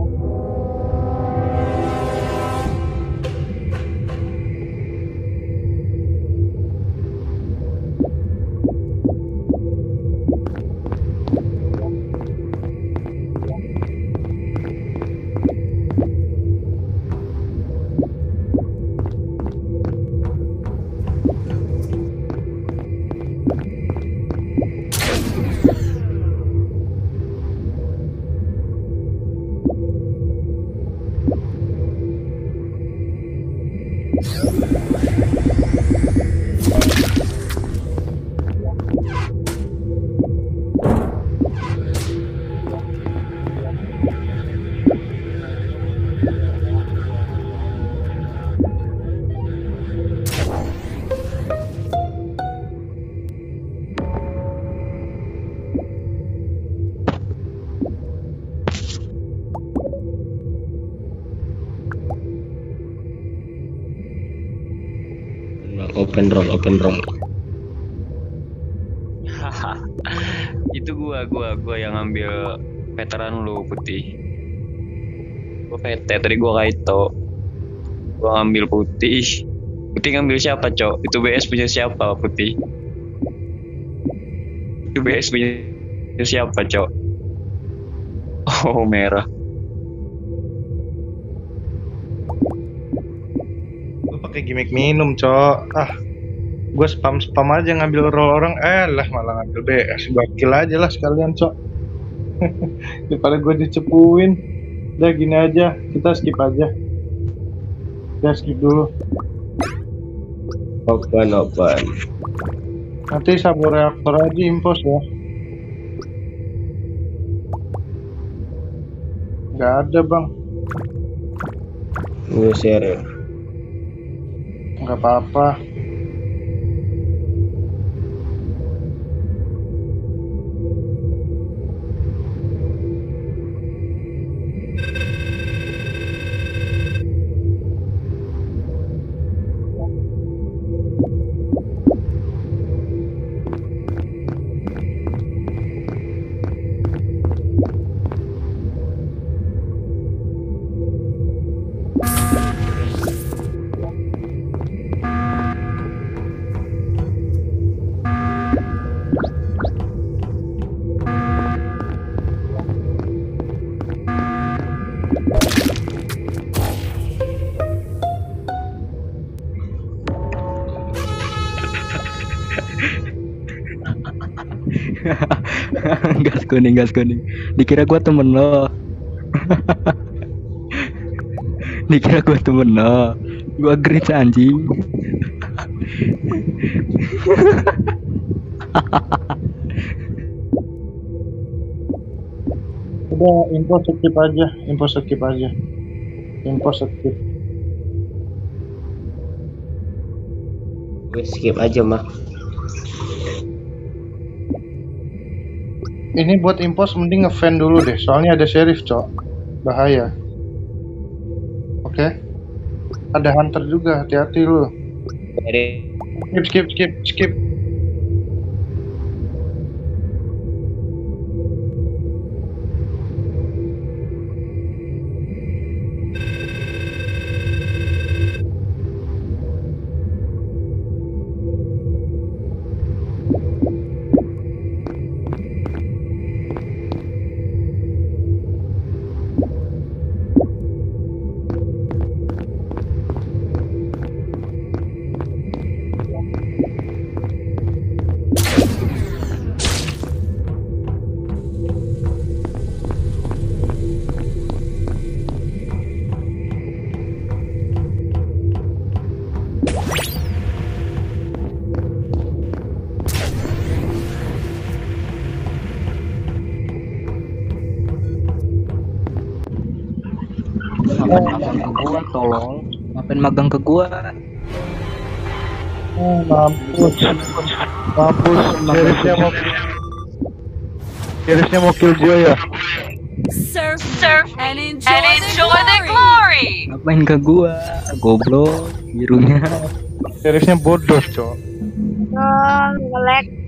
Open roll. Itu gua yang ngambil veteran lu putih. Gua PT tadi gua Kaito. Gua ngambil putih. Putih ngambil siapa, Cok? Itu BS punya siapa, putih? Itu BS punya siapa, Cok? Oh, merah. Lu pakai gimmick minum, Cok. Gue spam aja ngambil roll orang, lah malah ngambil BS. Gue kill aja lah sekalian, Cok. Daripada gue dicepuin. Udah gini aja, kita skip aja. Kita skip dulu. Open. Nanti sabur reaktor aja impos ya. Gak ada, Bang. Gue share. Gak apa-apa. gas kuning. Dikira gua temen lo. Gua grit anjing. Udah, info skip aja. Gue skip aja mah. Ini buat impos mending nge-fan dulu deh, soalnya ada sheriff, Cok. Bahaya. Oke. Ada hunter juga, hati-hati lu. Skip. Gua tolong. Ngapain magang ke gua? Mampus. Sheriffnya mau kill gue ya. Surf and enjoy the glory. Ngapain ke gua? Goblok birunya. Sheriffnya bodoh, Cok. Ngelek.